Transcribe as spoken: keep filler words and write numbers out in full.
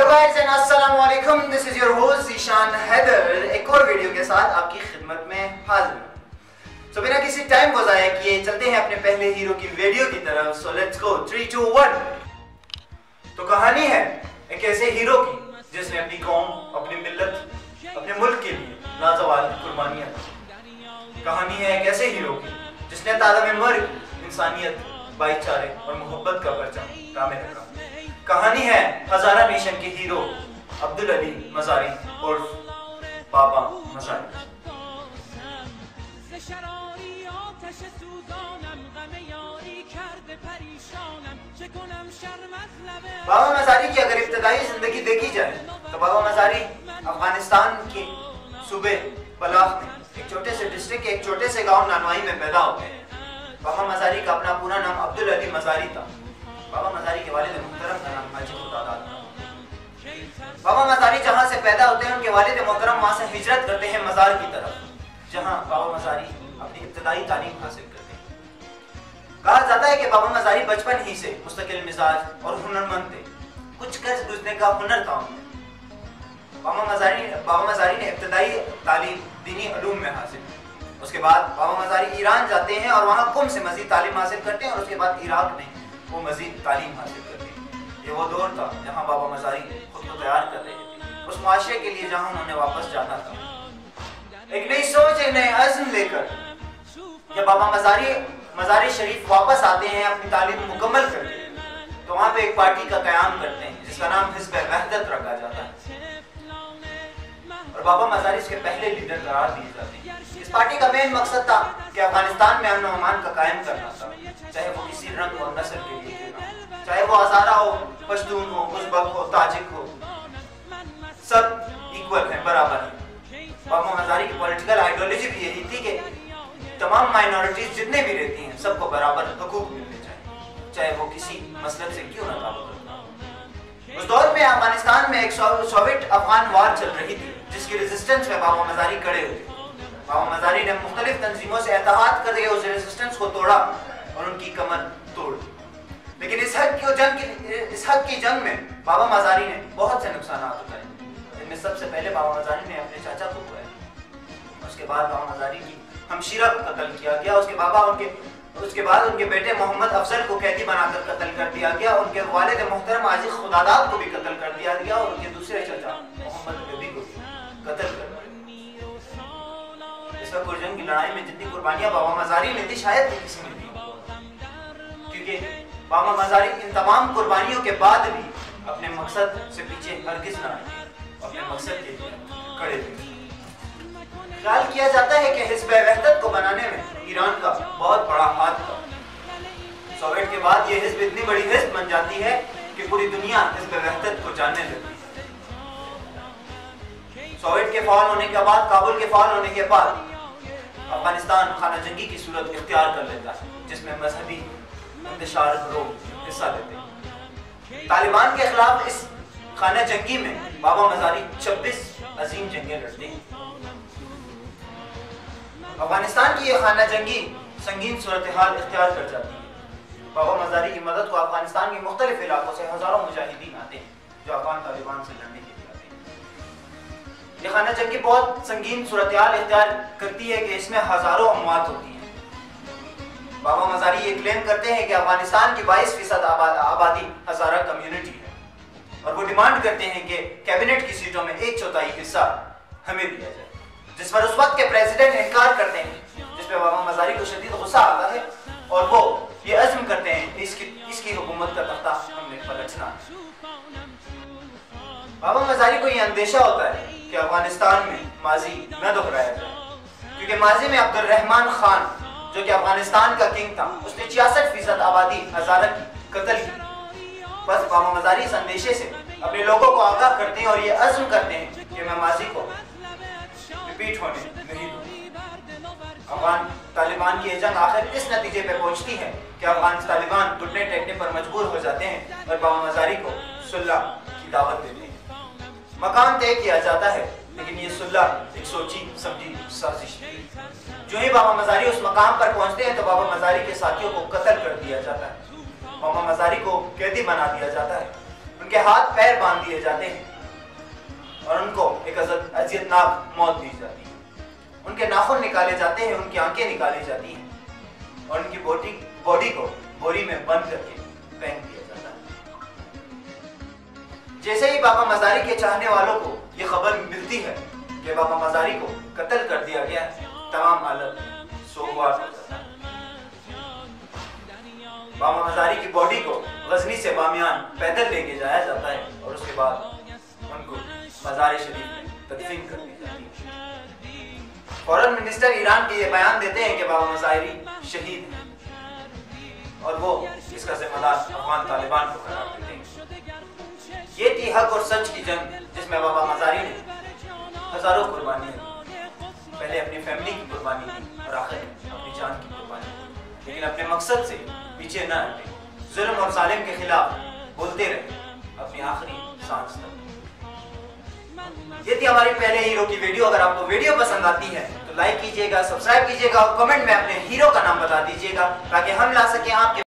Guys and अस्सलाम वालेकुम, this is your host Zeeshan Haider एक और वीडियो के साथ आपकी खिदमत में हाजिर हूं। सो बिना किसी टाइम को ज़ाया किए चलते हैं अपने पहले हीरो की वीडियो की तरफ। So let's go, three two one. तो कहानी है एक ऐसे हीरो की जिसने अपनी कौम, अपनी मिल्लत, अपने मुल्क के लिए लाजवाब कुर्बानियां दी। कहानी है एक ऐसे हीरो की जिसने तालमे मर्ग, इंसानियत, भाईचारे और मोहब्बत का परचम थामे रखा। कहानी है हजारा नेशन के हीरो अब्दुल अली मज़ारी उर्फ बाबा मज़ारी। बाबा मज़ारी की अगर इब्तदाई जिंदगी देखी जाए तो बाबा मज़ारी अफगानिस्तान के सूबे बलाख में एक छोटे से डिस्ट्रिक्ट के एक छोटे से गांव नानवाई में पैदा होते हैं। बाबा मज़ारी का अपना पूरा नाम अब्दुल अली मज़ारी था। बाबा मज़ारी के वालिद मोहतरम का नाम हाजी खुदादाद था। बाबा मज़ारी जहाँ से पैदा होते हैं उनके वालिद मोहतरम वहाँ से हिजरत करते हैं मज़ार की तरफ, जहाँ बाबा मज़ारी अपनी इब्तदाई तालीम हासिल करते हैं। कहा जाता है कि बाबा मज़ारी बचपन ही से मुस्तकिल मिजाज और हुनरमंद थे। कुछ कर्ज गुजरने का हुनर था उनमें। बाबा मज़ारी बाबा मज़ारी ने इब्तदाई तालीम दीनी उलूम में हासिल की। उसके बाद बाबा मज़ारी ईरान जाते हैं और वहाँ कुम से मज़ीद तालीम हासिल करते हैं और उसके बाद इराक में वो मज़ीद तालीम हासिल करते हैं। ये वो दौर था जहाँ बाबा मज़ारी खुद को तैयार कर रहे थे उस माशरे के लिए जहाँ उन्होंने वापस जाना था। एक नई सोच, एक नए अज़्म लेकर जब बाबा मज़ारी मज़ारी शरीफ वापस आते हैं अपनी तालीम मुकम्मल करके, तो वहाँ पे एक पार्टी का क़याम करते हैं जिसका नाम हिज़्ब वहदत रखा जाता है और बाबा मज़ारी इसके पहले लीडर करार दिए जाते हैं। इस पार्टी का मेन मकसद था कि अफगानिस्तान में अमन और अमान का कायम करना था, चाहे वो किसी रंग और नस्ल के लिए क्यों ना हो, चाहे वो हज़ारा हो, पश्तून हो, उज़्बक हो, ताजिक हो, सब इक्वल है, बराबर है। बाबा मज़ारी की पॉलिटिकल आइडियोलॉजी भी यही थी कि तमाम माइनॉरिटीज जितने भी रहती हैं सबको बराबर हकूक मिलने चाहिए, चाहे वो किसी मसलब से क्यों ना ताल्लुक रखता हो। उस दौर में अफगानिस्तान में एक सोवियत अफगान वार चल रही थी जिसकी रेजिस्टेंस में बाबा मज़ारी खड़े हुए। बाबा मज़ारी ने मुख्तलिफ तंजीमों से एतहाद करके उस रेजिस्टेंस को तोड़ा और उनकी कमर तोड़ दी। लेकिन इस हक की जंग की इस हक की जंग में बाबा मज़ारी ने बहुत से नुकसान उठाए। इनमें सबसे पहले बाबा मज़ारी ने अपने चाचा को खोया। उसके बाद बाबा मज़ारी की हमशीरा को कत्ल किया गया। उसके बाबा उनके उसके बाद उनके बेटे मोहम्मद अफजल को कैदी बनाकर कत्ल कर दिया गया। उनके वालिद मोहतरम हाजी खुदादाद को भी कत्ल कर दिया गया और उनके दूसरे चाचा मोहम्मद नबी को कत्ल कर दिया। इस वक्त जंग की लड़ाई में जितनी कुर्बानियां बाबा मज़ारी ने दी शायद नहीं किसी ने दी, क्योंकि बाबा मज़ारी इन तमाम कुर्बानियों के बाद भी अपने मकसद से पीछे हरगिज ना आए, अपने मकसद के लिए खड़े थे। ख्याल किया जाता है कि हिज़्ब वहदत को बनाने में ईरान का बहुत बड़ा हाथ था। सोवियत के बाद ये हिज़्ब इतनी बड़ी हिज़्ब बन जाती है कि पूरी दुनिया हिज़्ब वहदत को जानने लगती है। सोवियत के फाल होने के बाद, काबुल के फाल होने के बाद अफगानिस्तान खाना जंगी की सूरत इख्तियार कर लेता है, जिसमें मजहबी इंतशार लोग हिस्सा लेते हैं। तालिबान के खिलाफ इस खाना जंगी में बाबा मज़ारी छब्बीस अजीम जंगें लड़ते हैं। अफगानिस्तान की यह खाना जंगी संगीन सूरत हाल इख्तियार कर जाती है। बाबा मज़ारी की मदद को अफगानिस्तान के मुख्तलिफ इलाकों से हजारों मुजाहिदीन आते हैं जो अफगान तालिबान से लड़ने के लिए आते हैं। यह खाना जंगी बहुत संगीन सूरत हाल इख्तियार करती है कि इसमें हजारों अमवात होती हैं। बाबा मज़ारी ये क्लेम करते हैं कि अफगानिस्तान की बाईस फीसद आबादी हज़ारा कम्युनिटी है और वो डिमांड करते हैं कि कैबिनेट की सीटों में एक चौथाई हिस्सा हमें दिया जाए, जिस पर उस वक्त के प्रेसिडेंट इनकार करते हैं, जिस पर बाबा मज़ारी को शदीद गुस्सा आता है और वो ये अज़्म करते हैं कि इसकी इसकी हुकूमत का तख्ता हमने पलटना है। बाबा मज़ारी को ये अंदेशा होता है कि अफगानिस्तान में माजी न दोहराया जाए, क्योंकि माजी में अब्दुल रहमान खान जो कि अफगानिस्तान का किंग था, उसने छियासठ फीसद आबादी हज़ारा की कत्ल की। बस बाबा मज़ारी इस अंदेशे से अपने लोगों को आगाह करते हैं और ये अज़्म करते हैं कि मैं माजी को रिपीट होने नहीं दूंगा। अफगान तालिबान की जंग आखिर इस नतीजे पे पहुंचती है कि अफगान तालिबान घुटने टेकने पर मजबूर हो जाते हैं और बाबा मज़ारी को सुलह की दावत देते हैं। मकाम तय किया जाता है, लेकिन ये सुलह एक सोची समझी साजिश है। जो ही बाबा मज़ारी उस मकाम पर पहुंचते हैं तो बाबा मज़ारी के साथियों को कत्ल कर दिया जाता है। बाबा मज़ारी को कैदी बना दिया जाता है। उनके हाथ पैर बांध दिए जाते हैं और उनको एक अजियतनाक मौत दी जाती है। उनके नाखून निकाले जाते हैं, उनकी आंखें निकाली जाती हैं और उनकी बॉडी बॉडी को बोरी में बंद करके फेंक दिया जाता है। जैसे ही बाबा मज़ारी के चाहने वालों को ये खबर मिलती है कि बाबा मज़ारी को कत्ल कर दिया गया, तमाम हालत सोगवार हो जाता है। बाबा मज़ारी की बॉडी को गजनी से बामियान पैदल लेके जाया जाता है और उसके बाद उनको मज़ार शरीफ में तदफीन कर दी जाती है। फॉरेन मिनिस्टर ईरान के ये बयान देते हैं कि बाबा मज़ारी शहीद हैं और वो इसका जिम्मेदार अफगान तालिबान को करार देते हैं। ये थी हक और सच की जंग, जिसमें बाबा मज़ारी ने हजारों कुर्बानियां दी। पहले अपनी फैमिली की कुर्बानी दी और आखिर अपनी जान की कुर्बानी दी, लेकिन अपने मकसद से पीछे न हटे, जुल्म और जालिम के खिलाफ बोलते रहे अपनी आखिरी सांस तक। ये थी हमारी पहले हीरो की वीडियो। अगर आपको वीडियो पसंद आती है तो लाइक कीजिएगा, सब्सक्राइब कीजिएगा और कमेंट में अपने हीरो का नाम बता दीजिएगा ताकि हम ला सकें आपके